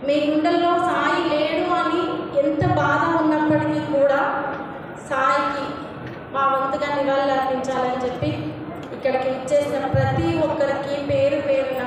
మీ గుండెల్లో సాయి లేడు అని ఎంత బాధ ఉన్నప్పటికీ కూడా సాయికి మా వంతుగా నివాళులు అర్పించాలని చెప్పి ఇక్కడికి ఇచ్చేసిన ప్రతి ఒక్కరికి పేరు పేరున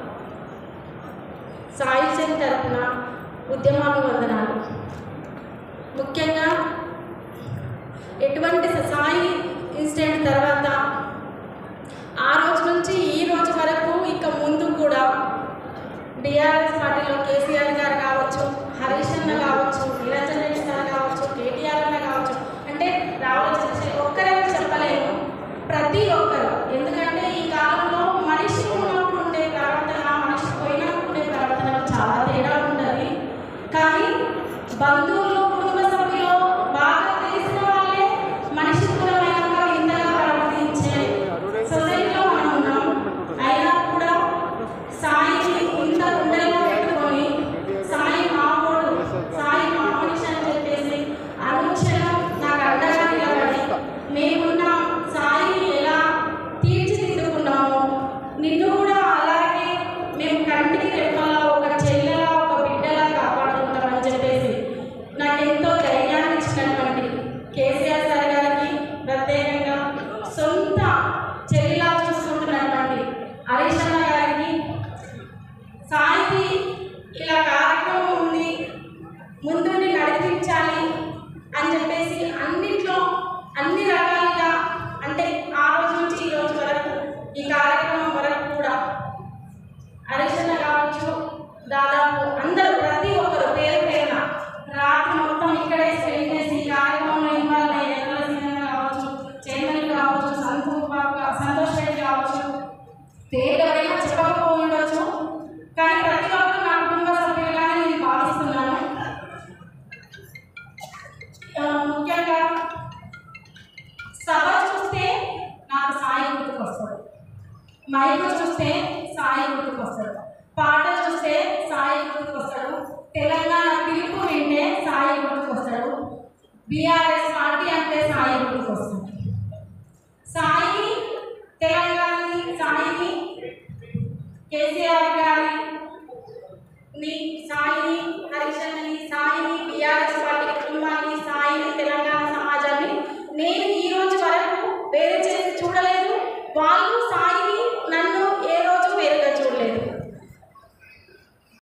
సాయి చంద్ తరపున ఉద్యమాభివందనాలు. ముఖ్యంగా ఎటువంటి సాయి ఇన్సిడెంట్ తర్వాత ఆ రోజు నుంచి ఈ రోజు వరకు ఇక ముందు కూడా బీఆర్ఎస్ పార్టీలో కేసీఆర్ గారు కావచ్చు, హరీష్ అన్న కావచ్చు, నిరంజన్ రెడ్డి సార్ కావచ్చు, కేటీఆర్ అన్న కావచ్చు, అంటే రావాల్సిన ఒక్కరైనా చెప్పలేము, ప్రతి ఒక్కరు. ఎందుకంటే ఈ కాలంలో మనిషి ఉన్నప్పుడు ఉండే ప్రవర్తన, మనిషి పోయినప్పుడు ఉండే ప్రవర్తన చాలా తేడా ఉన్నది. కానీ బంధువులు, కుటుంబ సభ్యులు, బాగా తెలిసిన వాళ్ళే మనిషి దూరమైనాక ఇంతగా ప్రవర్తించే సొసైటీలో మనం ఉన్నాం. అయినా కూడా సాయిని ఇంత గుండెల్లో పెట్టుకొని సాయి మామూడు, సాయి మామూడిష్ అని చెప్పేసి అనుక్షణం నాకు అండగా నిలబడి మేమున్నాం, సాయిని ఎలా తీర్చిదిద్దుకున్నామో నిన్ను కూడా అలాగే మేము కంటికి రెప్పలా ఒక చెల్లెలా ఒక బిడ్డలా కాపాడుకుంటామని చెప్పేసి నాకెంతో ధైర్యాన్ని ఇచ్చినటువంటి కేసీఆర్ సార్ గారికి, ప్రత్యేకంగా సొంత చెల్లిలా చూసుకుంటున్నటువంటి హరీష్ అన్న గారికి, సాయికి ఇలా కార్యక్రమం ఉంది ముందుండి నడిపించాలి అని చెప్పేసి అన్నిట్లో అన్ని రకాలుగా, అంటే ఆ రోజు నుంచి ఈ రోజు వరకు ఈ కార్యక్రమం వరకు కూడా హరీష్ అన్న కావచ్చు, దాదాపు అందరూ ప్రతి ఒక్కరు పేరు పేరున రాత్రి మొత్తం ఇక్కడే స్పెండ్ చేసి కార్యక్రమంలో ఇన్వాల్వ్ అయ్యే ఎర్రసింగన్న కావచ్చు, చైర్మన్ కావచ్చు, సంతోష్ రెడ్డి కావచ్చు, పేరు ఎవరైనా చెప్పకపోవచ్చు, కానీ ప్రతి ఒక్కరు నా కుటుంబ సభ్యులుగానే నేను భావిస్తున్నాను. ముఖ్యంగా సభ చూస్తే నాకు సాయి గుర్తుకొస్తాడు, మైకు చూస్తే సాయి గుర్తుకొస్తాడు, పాట చూస్తే సాయి గుర్తుకొస్తాడు, తెలంగాణ పిలుపు వింటే సాయి గుర్తుకొస్తాడు, బీఆర్ఎస్ పార్టీ అంటే సాయి గుర్తుకొస్తాడు. సాయి తెలంగాణని, సాయిని కేసీఆర్ గారిని